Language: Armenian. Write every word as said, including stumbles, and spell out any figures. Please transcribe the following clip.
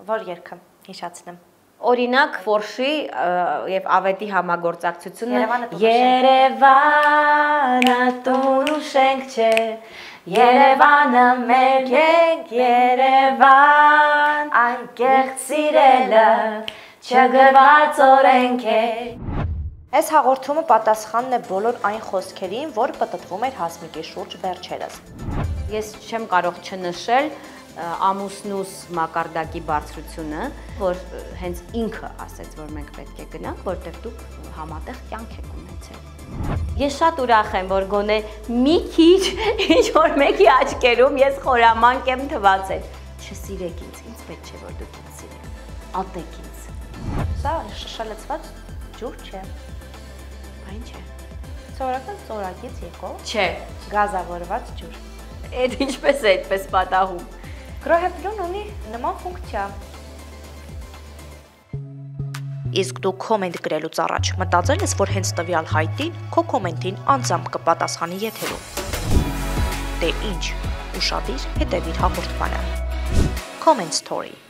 Որ երգը հիշացնեմ։ Օրինակ Ֆորշի եւ Ավետի համագործակցությունը Երևանը տուն ու շենք չէ, Երևանը մեր ենք, Երևան, անկեղծ սիրելը չգրված օրենք է։ Այս հաղորդումը պատասխանն է բոլոր այն խոսքերին, որ պտտվում էր Հասմիկի շուրջ վերջերս։ Ես չեմ կարող չնշել ամուսնուս մակարդակի բարձրությունը, որ հենց ինքը ասեց, որ մենք պետք է գնանք, որտեղ դուք համատեղ կյանք եք ունեցել։ Ես շատ ուրախ եմ, որ գոնե մի քիչ ինչ-որ մեկի աչքերում ես խորամանկ եմ թվացել։ Չսիրեք ինձ, ինձ պետք չէ, որ դուք ինձ սիրեք։ Ատեք ինձ։ Սա շշալցված ջուր չէ։ Այն չէ։ Սովորական ծորակից եկող։ Չէ։ Գազավորված ջուր։ Այդ ինչպես է այդպես պատահում։ Գրոհեփլուն ունի նման ֆունկցիա։ Իսկ դու կոմենտ գրելուց առաջ մտածել ես, որ հենց տվյալ հայտին քո կոմենտին անձամբ կպատասխանի եթերում։ Դե ինչ, ուշադիր հետևիր հաղորդմանը։ Comment story